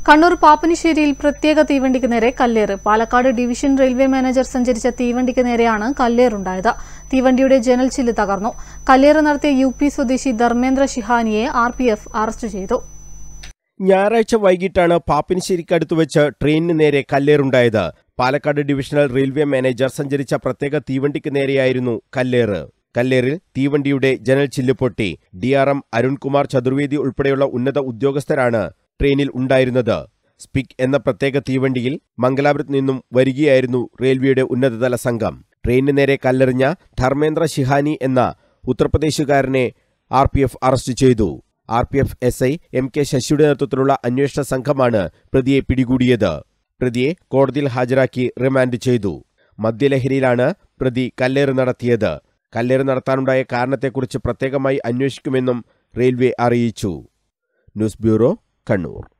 കണ്ണൂർ പാപ്പനിശ്ശേരിയിൽ പ്രത്യേക തീവണ്ടിക്ക് നേരെ കല്ലേറ്. പാലക്കാട് ഡിവിഷൻ റെയിൽവേ മാനേജർ സഞ്ചരിച്ച തീവണ്ടിക്ക് നേരെയാണ് കല്ലേറുണ്ടായത്. തീവണ്ടിയുടെ ജനൽ ചില്ല് തകർന്നു. കല്ലേറ് നടത്തിയ UP സ്വദേശി ധർമ്മേന്ദ്ര ഷിഹാനിയെ RPF അറസ്റ്റ് ചെയ്തു. ഞായറാഴ്ച വൈകിട്ടാണ് പാപ്പനിശ്ശേരിക്കടുത്ത് വെച്ച് ട്രെയിനിന് നേരെ കല്ലേറുണ്ടായത്. പാലക്കാട് ഡിവിഷണൽ റെയിൽവേ മാനേജർ സഞ്ചരിച്ച പ്രത്യേക തീവണ്ടിക്ക് നേരെയായിരുന്നു കല്ലേറ്. കല്ലേറിൽ തീവണ്ടിയുടെ ജനൽ ചില്ല് പൊട്ടി. DRM അരുൺകുമാർ ചതുർവേദി ഉൾപ്പെടെയുള്ള ഉന്നത ഉദ്യോഗസ്ഥരാണ് ട്രെയിനിൽ ഉണ്ടായിരുന്നത്. സ്പിക് എന്ന പ്രത്യേക തീവണ്ടിയിൽ മംഗലാപുരത്ത് നിന്നും വരികയായിരുന്നു റെയിൽവേയുടെ ഉന്നതതല സംഘം. ട്രെയിനിന് നേരെ കല്ലെറിഞ്ഞ ധർമ്മേന്ദ്ര ഷിഹാനി എന്ന ഉത്തർപ്രദേശുകാരനെ RPF അറസ്റ്റ് ചെയ്തു. RPF SI MK ശശിയുടെ നേതൃത്വത്തിലുള്ള അന്വേഷണ സംഘമാണ് പ്രതിയെ പിടികൂടിയത്. പ്രതിയെ കോടതിയിൽ ഹാജരാക്കി റിമാൻഡ് ചെയ്തു. മദ്യലഹരിയിലാണ് പ്രതി കല്ലേറ് നടത്തിയത്. കല്ലേറ് നടത്താനുണ്ടായ കാരണത്തെക്കുറിച്ച് പ്രത്യേകമായി അന്വേഷിക്കുമെന്നും റെയിൽവേ അറിയിച്ചു. News bureau, Kannur.